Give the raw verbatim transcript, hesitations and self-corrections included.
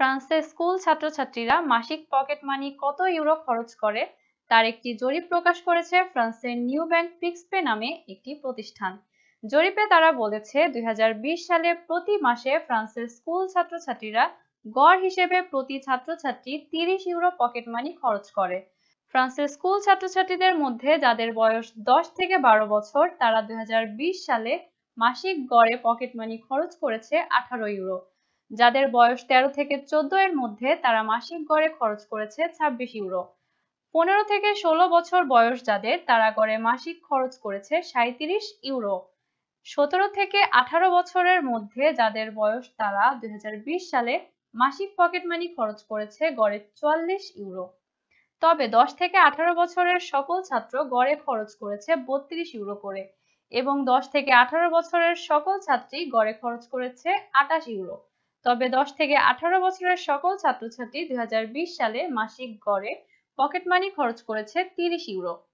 ফ্রান্সের স্কুল ছাত্রছাত্রীরা মাসিক পকেট মানি কত ইউরো খরচ করে তার একটি জরিপ প্রকাশ করেছে ফ্রান্সের নিউ ব্যাংক পিক্সপে নামে একটি প্রতিষ্ঠান। জরিপে তারা বলেছে দুই হাজার বিশ সালে প্রতি মাসে ফ্রান্সের স্কুল ছাত্রছাত্রীরা গড় হিসেবে প্রতি ছাত্রছাত্রী তিরিশ ইউরো পকেট মানি খরচ করে। ফ্রান্সের স্কুল ছাত্রছাত্রীদের মধ্যে যাদের বয়স দশ থেকে বারো বছর তারা দুই হাজার বিশ সালে মাসিক গড়ে পকেট মানি খরচ করেছে আঠারো ইউরো। যাদের বয়স তেরো থেকে চোদ্দ এর মধ্যে তারা মাসিক গড়ে খরচ করেছে ছাব্বিশ ইউরো। পনেরো থেকে ষোলো বছর বয়স যাদের তারা গড়ে মাসিক খরচ করেছে সাঁইত্রিশ ইউরো। সতেরো থেকে আঠারো বছরের মধ্যে যাদের বয়স তারা দুই হাজার বিশ সালে মাসিক পকেট মানি খরচ করেছে গড়ে চুয়াল্লিশ ইউরো। তবে দশ থেকে আঠারো বছরের সকল ছাত্র গড়ে খরচ করেছে বত্রিশ ইউরো করে এবং দশ থেকে আঠারো বছরের সকল ছাত্রী গড়ে খরচ করেছে আটাশ ইউরো। তবে দশ থেকে আঠারো বছরের সকল ছাত্রছাত্রী দুই হাজার বিশ সালে মাসিক গড়ে পকেট মানি খরচ করেছে তিরিশ ইউরো।